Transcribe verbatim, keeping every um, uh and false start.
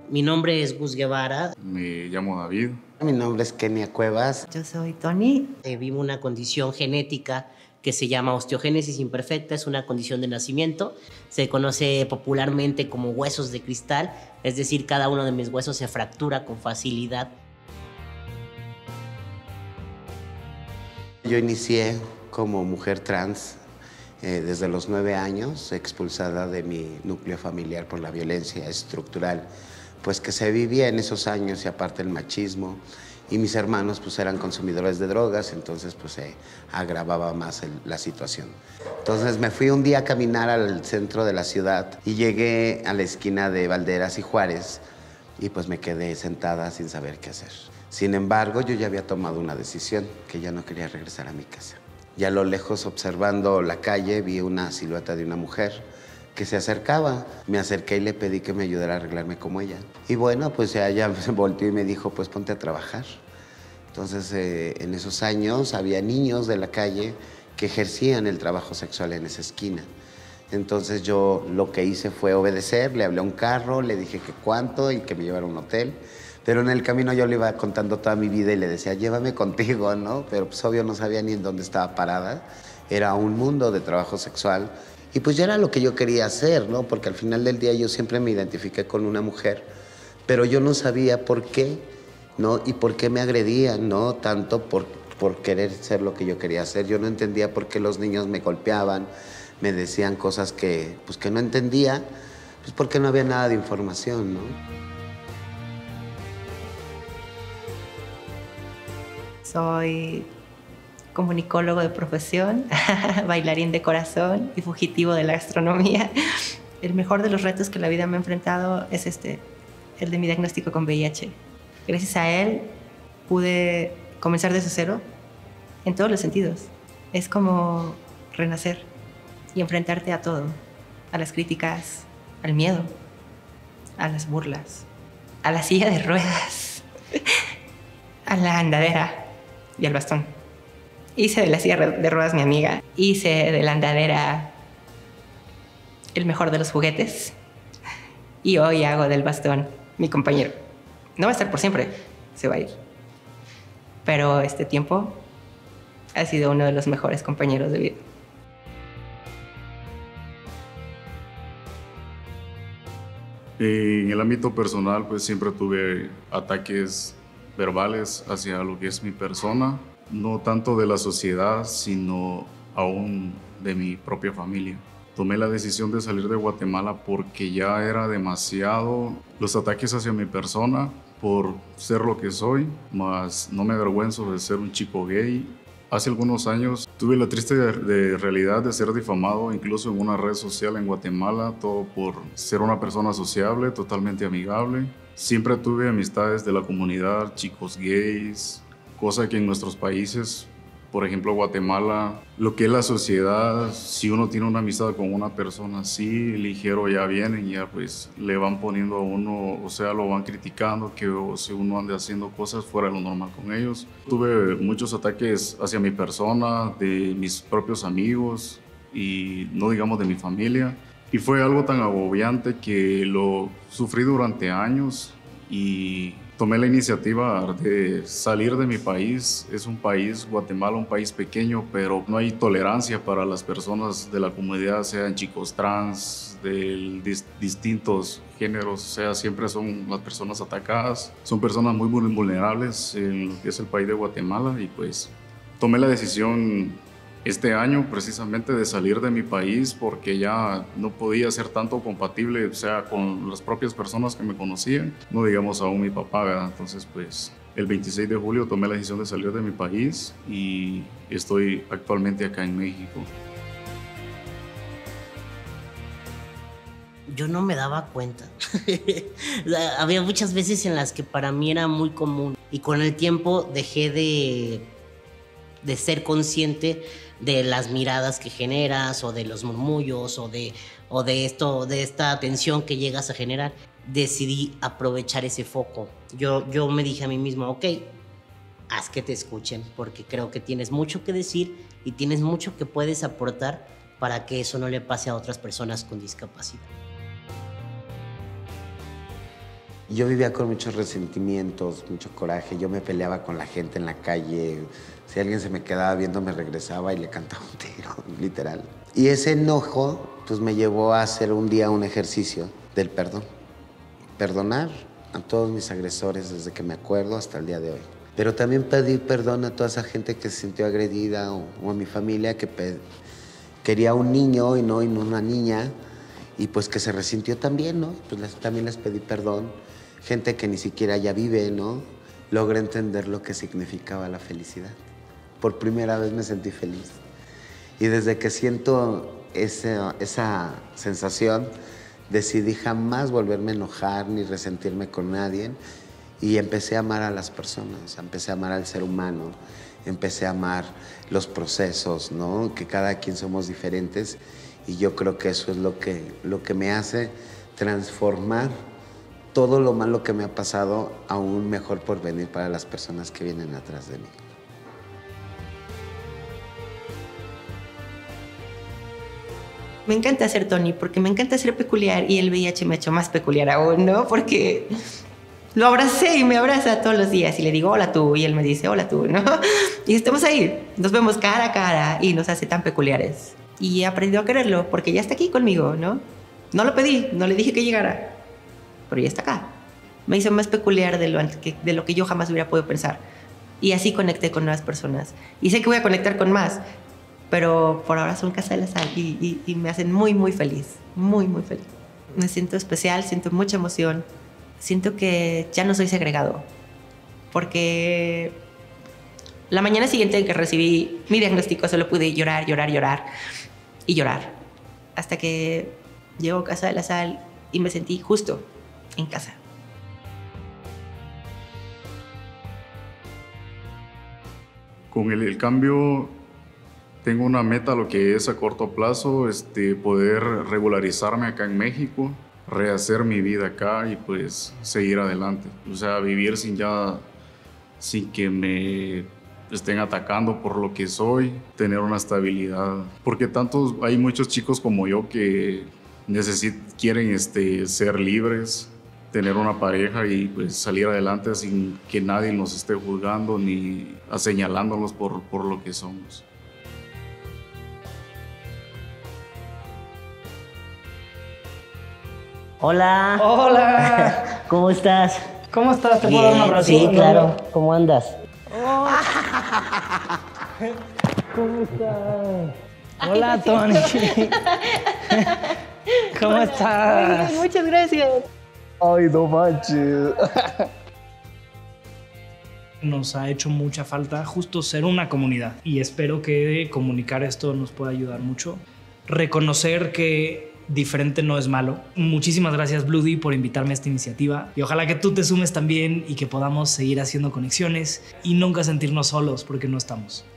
Mi nombre es Gus Guevara. Me llamo David. Mi nombre es Kenia Cuevas. Yo soy Tony. Eh, vivo una condición genética que se llama osteogénesis imperfecta. Es una condición de nacimiento. Se conoce popularmente como huesos de cristal. Es decir, cada uno de mis huesos se fractura con facilidad. Yo inicié como mujer trans eh, desde los nueve años, expulsada de mi núcleo familiar por la violencia estructural pues que se vivía en esos años, y aparte el machismo, y mis hermanos pues eran consumidores de drogas, entonces pues se agravaba más el, la situación. Entonces me fui un día a caminar al centro de la ciudad y llegué a la esquina de Valderas y Juárez y pues me quedé sentada sin saber qué hacer. Sin embargo, yo ya había tomado una decisión, que ya no quería regresar a mi casa. Y a lo lejos, observando la calle, vi una silueta de una mujer que se acercaba. Me acerqué y le pedí que me ayudara a arreglarme como ella. Y bueno, pues ella se volteó y me dijo, pues ponte a trabajar. Entonces, eh, en esos años había niños de la calle que ejercían el trabajo sexual en esa esquina. Entonces yo lo que hice fue obedecer, le hablé a un carro, le dije que cuánto y que me llevara a un hotel. Pero en el camino yo le iba contando toda mi vida y le decía, llévame contigo, ¿no? Pero pues obvio no sabía ni en dónde estaba parada. Era un mundo de trabajo sexual. Y pues ya era lo que yo quería hacer, ¿no? Porque al final del día yo siempre me identifiqué con una mujer, pero yo no sabía por qué, ¿no? Y por qué me agredían, ¿no? Tanto por, por querer ser lo que yo quería hacer. Yo no entendía por qué los niños me golpeaban, me decían cosas que, pues, que no entendía, pues porque no había nada de información, ¿no? Soy comunicólogo de profesión, bailarín de corazón y fugitivo de la gastronomía. El mejor de los retos que la vida me ha enfrentado es este, el de mi diagnóstico con V I H. Gracias a él pude comenzar desde cero en todos los sentidos. Es como renacer y enfrentarte a todo, a las críticas, al miedo, a las burlas, a la silla de ruedas, a la andadera y al bastón. Hice de la silla de ruedas mi amiga. Hice de la andadera el mejor de los juguetes. Y hoy hago del bastón mi compañero. No va a estar por siempre, se va a ir. Pero este tiempo ha sido uno de los mejores compañeros de vida. En el ámbito personal, pues siempre tuve ataques verbales hacia lo que es mi persona. No tanto de la sociedad, sino aún de mi propia familia. Tomé la decisión de salir de Guatemala porque ya era demasiado los ataques hacia mi persona por ser lo que soy, más no me avergüenzo de ser un chico gay. Hace algunos años tuve la triste de realidad de ser difamado incluso en una red social en Guatemala, todo por ser una persona sociable, totalmente amigable. Siempre tuve amistades de la comunidad, chicos gays, cosa que en nuestros países, por ejemplo Guatemala, lo que es la sociedad, si uno tiene una amistad con una persona así, ligero ya vienen, ya pues le van poniendo a uno, o sea, lo van criticando, que o si uno ande haciendo cosas fuera de lo normal con ellos. Tuve muchos ataques hacia mi persona, de mis propios amigos y no digamos de mi familia. Y fue algo tan agobiante que lo sufrí durante años y tomé la iniciativa de salir de mi país. Es un país, Guatemala, un país pequeño, pero no hay tolerancia para las personas de la comunidad, sean chicos trans, de dis distintos géneros, o sea, siempre son las personas atacadas. Son personas muy vulnerables en lo que es el país de Guatemala y pues tomé la decisión este año precisamente de salir de mi país porque ya no podía ser tanto compatible, o sea, con las propias personas que me conocían, no digamos aún mi papá, ¿verdad? Entonces pues el veintiséis de julio tomé la decisión de salir de mi país y estoy actualmente acá en México. Yo no me daba cuenta. Había muchas veces en las que para mí era muy común y con el tiempo dejé de, de ser consciente de las miradas que generas o de los murmullos o de, o de, esto, de esta atención que llegas a generar. Decidí aprovechar ese foco. Yo, yo me dije a mí mismo, ok, haz que te escuchen porque creo que tienes mucho que decir y tienes mucho que puedes aportar para que eso no le pase a otras personas con discapacidad. Yo vivía con muchos resentimientos, mucho coraje. Yo me peleaba con la gente en la calle. Si alguien se me quedaba viendo, me regresaba y le cantaba un tiro, literal. Y ese enojo pues, me llevó a hacer un día un ejercicio del perdón. Perdonar a todos mis agresores desde que me acuerdo hasta el día de hoy. Pero también pedir perdón a toda esa gente que se sintió agredida o, o a mi familia que quería un niño y no, y no una niña y pues que se resintió también, ¿no? Pues les, también les pedí perdón. Gente que ni siquiera ya vive, ¿no? Logré entender lo que significaba la felicidad. Por primera vez me sentí feliz. Y desde que siento ese, esa sensación, decidí jamás volverme a enojar ni resentirme con nadie. Y empecé a amar a las personas, empecé a amar al ser humano, empecé a amar los procesos, ¿no? Que cada quien somos diferentes y yo creo que eso es lo que, lo que me hace transformar todo lo malo que me ha pasado a un mejor porvenir para las personas que vienen atrás de mí. Me encanta ser Tony porque me encanta ser peculiar y el V I H me ha hecho más peculiar aún, ¿no? Porque lo abracé y me abraza todos los días y le digo hola tú y él me dice hola tú, ¿no? Y estamos ahí, nos vemos cara a cara y nos hace tan peculiares. Y he aprendido a quererlo porque ya está aquí conmigo, ¿no? No lo pedí, no le dije que llegara, pero ya está acá. Me hizo más peculiar de lo, que, de lo que yo jamás hubiera podido pensar. Y así conecté con nuevas personas. Y sé que voy a conectar con más, pero por ahora son Casa de la Sal y, y, y me hacen muy, muy feliz, muy, muy feliz. Me siento especial, siento mucha emoción. Siento que ya no soy segregado, porque la mañana siguiente que recibí mi diagnóstico solo pude llorar, llorar, llorar y llorar, hasta que llegó Casa de la Sal y me sentí justo en casa. Con el, el cambio tengo una meta, lo que es a corto plazo, este, poder regularizarme acá en México, rehacer mi vida acá y pues seguir adelante. O sea, vivir sin ya, sin que me estén atacando por lo que soy, tener una estabilidad. Porque tantos, hay muchos chicos como yo que necesit, quieren este, ser libres, tener una pareja y pues salir adelante sin que nadie nos esté juzgando ni señalándonos por, por lo que somos. Hola. Hola. ¿Cómo estás? ¿Cómo estás? ¿Te Bien, puedo dar un abrazo? sí, claro. ¿Cómo andas? Oh. ¿Cómo estás? Hola, Tony. ¿Cómo Hola. estás? Bien, muchas gracias. Ay, no manches. Nos ha hecho mucha falta justo ser una comunidad y espero que comunicar esto nos pueda ayudar mucho. Reconocer que diferente no es malo. Muchísimas gracias, Bloody, por invitarme a esta iniciativa y ojalá que tú te sumes también y que podamos seguir haciendo conexiones y nunca sentirnos solos porque no estamos.